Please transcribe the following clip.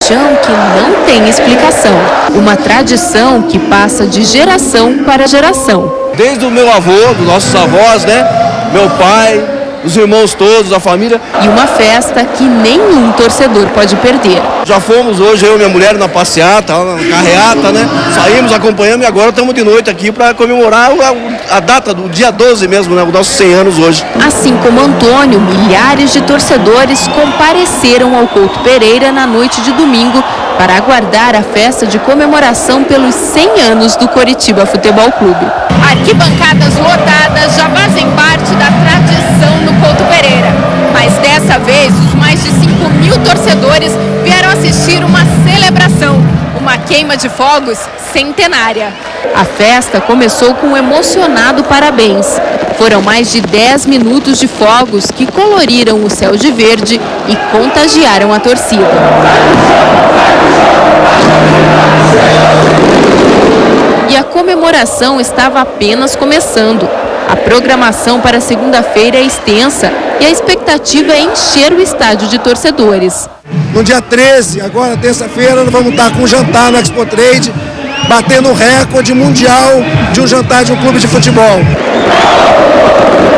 paixão que não tem explicação. Uma tradição que passa de geração para geração. Desde o meu avô, dos nossos avós, né? Meu pai, os irmãos todos, a família. E uma festa que nenhum torcedor pode perder. Já fomos hoje, eu e minha mulher, na passeata, na carreata, né? Saímos, acompanhamos e agora estamos de noite aqui para comemorar a data do dia 12 mesmo, né? Os nossos 100 anos hoje. Assim como Antônio, milhares de torcedores compareceram ao Couto Pereira na noite de domingo para aguardar a festa de comemoração pelos 100 anos do Coritiba Futebol Clube. Arquibancadas lotadas já fazem parte da tradição no Couto Pereira. Mas dessa vez, os mais de 5.000 torcedores vieram assistir uma celebração, uma queima de fogos centenária. A festa começou com um emocionado parabéns. Foram mais de 10 minutos de fogos que coloriram o céu de verde e contagiaram a torcida. E a comemoração estava apenas começando. A programação para segunda-feira é extensa e a expectativa é encher o estádio de torcedores. No dia 13, agora terça-feira, nós vamos estar com um jantar no Expo Trade, batendo o recorde mundial de um jantar de um clube de futebol.